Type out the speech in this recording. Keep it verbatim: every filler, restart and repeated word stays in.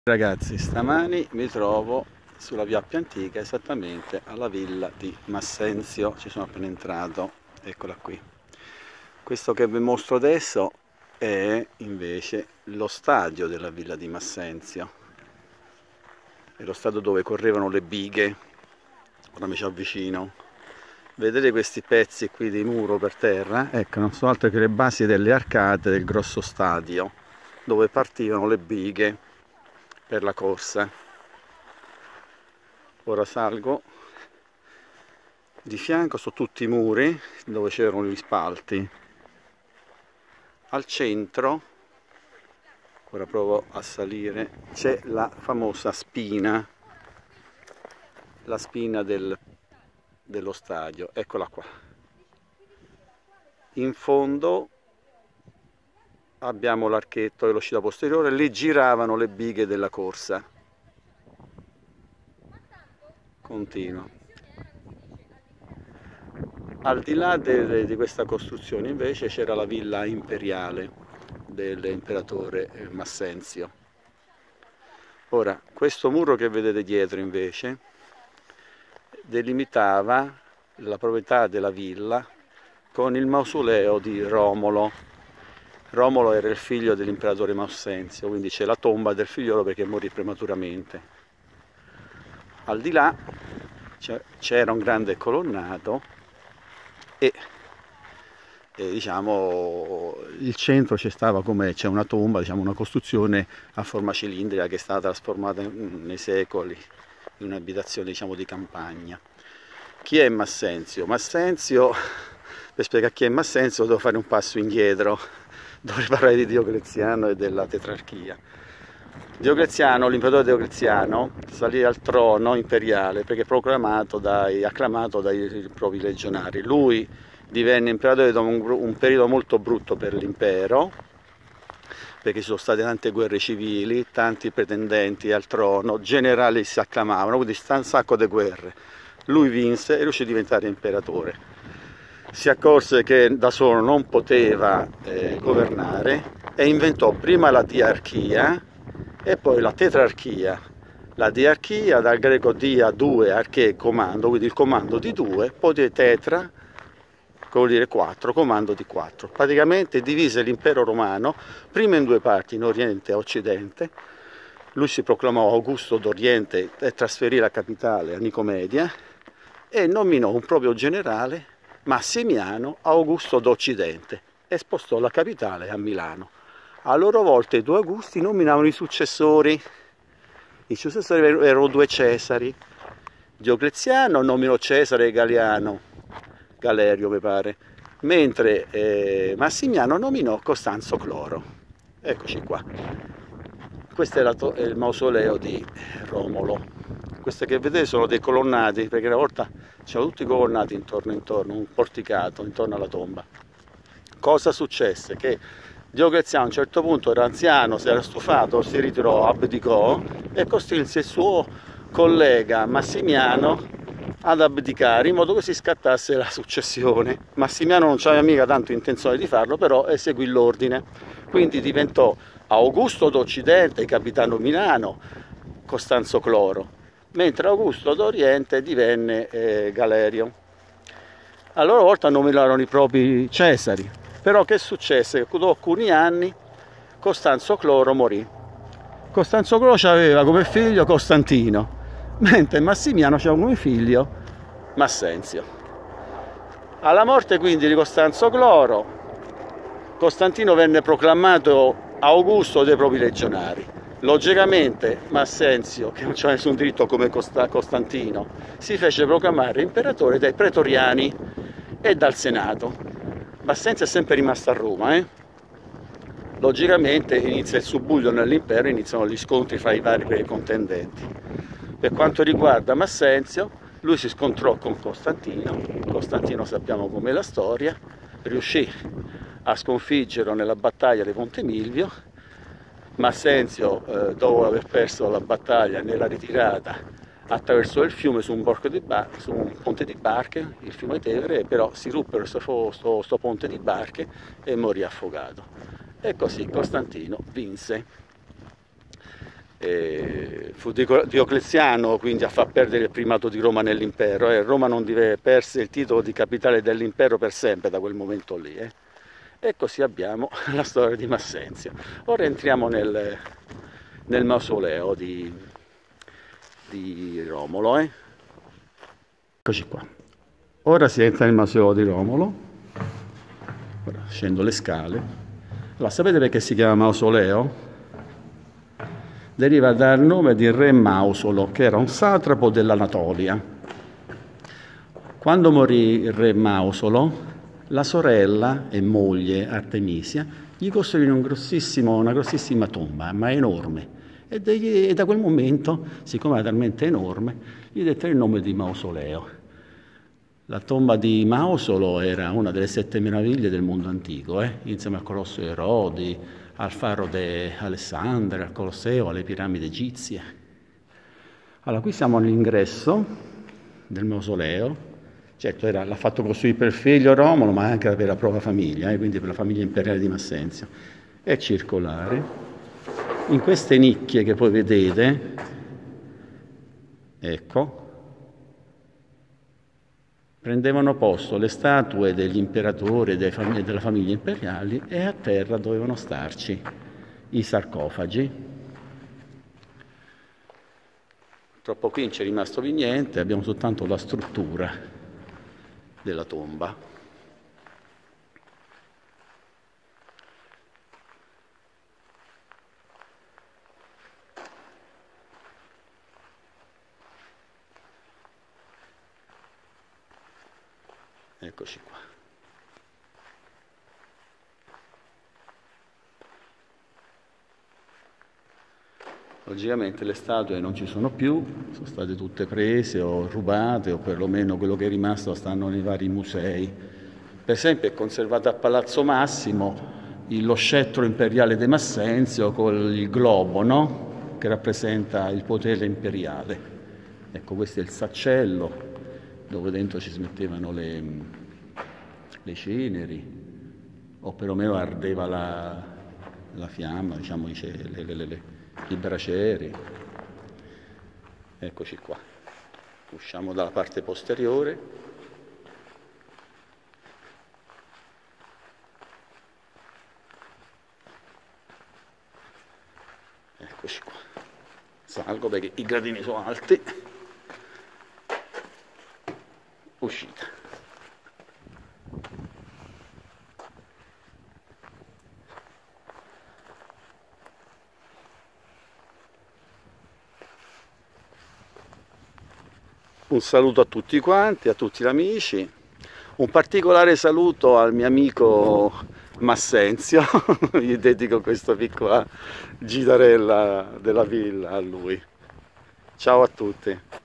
Ragazzi, stamani mi trovo sulla via più antica, esattamente alla villa di Massenzio. Ci sono appena entrato, eccola qui. Questo che vi mostro adesso è invece lo stadio della villa di Massenzio. È lo stadio dove correvano le bighe. Ora mi ci avvicino. Vedete questi pezzi qui di muro per terra? Ecco, non sono altro che le basi delle arcate del grosso stadio dove partivano le bighe per la corsa. Ora salgo di fianco su tutti i muri dove c'erano gli spalti. Al centro, ora provo a salire, c'è la famosa spina, la spina del, dello stadio, eccola qua. In fondo abbiamo l'archetto e l'uscita posteriore, lì giravano le bighe della corsa. Continuo. Al di là de, di questa costruzione invece c'era la villa imperiale dell'imperatore Massenzio. Ora, questo muro che vedete dietro invece delimitava la proprietà della villa con il mausoleo di Romolo. Romolo era il figlio dell'imperatore Massenzio, quindi c'è la tomba del figliolo perché morì prematuramente. Al di là c'era un grande colonnato e, e diciamo il centro c'è stava come c'è una tomba, diciamo una costruzione a forma cilindrica che è stata trasformata nei secoli in un'abitazione, diciamo, di campagna. Chi è Massenzio? Massenzio, per spiegare chi è Massenzio devo fare un passo indietro. Dovrei parlare di Diocleziano e della tetrarchia. Diocleziano, l'imperatore Diocleziano, salì al trono imperiale perché proclamato dai, acclamato dai propri legionari. Lui divenne imperatore dopo un, un periodo molto brutto per l'impero, perché ci sono state tante guerre civili, tanti pretendenti al trono, generali si acclamavano, quindi sta un sacco di guerre. Lui vinse e riuscì a diventare imperatore. Si accorse che da solo non poteva eh, governare e inventò prima la diarchia e poi la tetrarchia. La diarchia, dal greco dia, due, arche, comando, quindi il comando di due, poi tetra, che vuol dire quattro, comando di quattro. Praticamente divise l'impero romano prima in due parti, in Oriente e Occidente. Lui si proclamò Augusto d'Oriente e trasferì la capitale a Nicomedia e nominò un proprio generale, Massimiano Augusto d'Occidente, e spostò la capitale a Milano. A loro volta i due Augusti nominavano i successori. I successori erano due Cesari. Diocleziano nominò Cesare Galiano, Galerio mi pare, mentre eh, Massimiano nominò Costanzo Cloro. Eccoci qua. Questo è, la, è il mausoleo di Romolo. Queste che vedete sono dei colonnati, perché una volta c'erano tutti i colonnati intorno intorno, un porticato intorno alla tomba. Cosa successe? Che Diocleziano a un certo punto era anziano, si era stufato, si ritirò, abdicò e costrinse il suo collega Massimiano ad abdicare in modo che si scattasse la successione. Massimiano non aveva mica tanto intenzione di farlo, però eseguì l'ordine, quindi diventò Augusto d'Occidente, capitano Milano, Costanzo Cloro, mentre Augusto d'Oriente divenne eh, Galerio. A loro volta nominarono i propri Cesari, però che successe? Dopo alcuni anni Costanzo Cloro morì. Costanzo Cloro aveva come figlio Costantino, mentre Massimiano aveva come figlio Massenzio. Alla morte quindi di Costanzo Cloro, Costantino venne proclamato Augusto dei propri legionari. Logicamente Massenzio, che non c'era nessun diritto come Costantino, si fece proclamare imperatore dai pretoriani e dal Senato. Massenzio è sempre rimasto a Roma. Eh? Logicamente inizia il subbuglio nell'impero, iniziano gli scontri fra i vari contendenti. Per quanto riguarda Massenzio, lui si scontrò con Costantino. Costantino sappiamo com'è la storia, riuscì a sconfiggerlo nella battaglia di Ponte Milvio. Massenzio, eh, dopo aver perso la battaglia nella ritirata, attraversò il fiume su un, di su un ponte di barche, il fiume Tevere, però si ruppe questo ponte di barche e morì affogato. E così Costantino vinse. E fu Diocleziano quindi a far perdere il primato di Roma nell'impero, e eh. Roma non deve perse il titolo di capitale dell'impero per sempre da quel momento lì. Eh. E così abbiamo la storia di Massenzio. Ora entriamo nel, nel mausoleo di, di Romolo. Eh. Eccoci qua. Ora si entra nel mausoleo di Romolo. Ora scendo le scale. Allora, sapete perché si chiama mausoleo? Deriva dal nome di re Mausolo, che era un satrapo dell'Anatolia. Quando morì il re Mausolo, la sorella e moglie Artemisia gli costruirono un grossissimo, una grossissima tomba, ma enorme. E, de, e da quel momento, siccome era talmente enorme, gli dettero il nome di mausoleo. La tomba di Mausolo era una delle sette meraviglie del mondo antico, eh? Insieme al Colosso di Erodi, al faro di Alessandria, al Colosseo, alle piramidi egizie. Allora, qui siamo all'ingresso del mausoleo. Certo, l'ha fatto costruire per il figlio Romolo, ma anche per la propria famiglia, eh? Quindi per la famiglia imperiale di Massenzio. È circolare. In queste nicchie che poi vedete, ecco, prendevano posto le statue degli imperatori e delle famiglie imperiali, e a terra dovevano starci i sarcofagi. Purtroppo qui non c'è rimasto più niente, abbiamo soltanto la struttura della tomba. Eccoci qua. Logicamente le statue non ci sono più, sono state tutte prese o rubate, o perlomeno quello che è rimasto stanno nei vari musei. Per esempio è conservato a Palazzo Massimo lo scettro imperiale di Massenzio con il globo, no? Che rappresenta il potere imperiale. Ecco, questo è il saccello dove dentro ci si mettevano le, le ceneri, o perlomeno ardeva la, la fiamma, diciamo, le, le, le, le, i bracieri. Eccoci qua. Usciamo dalla parte posteriore. Eccoci qua. Salgo perché i gradini sono alti. Uscita. Un saluto a tutti quanti, a tutti gli amici. Un particolare saluto al mio amico Massenzio. Gli dedico questa piccola gitarella della villa a lui. Ciao a tutti.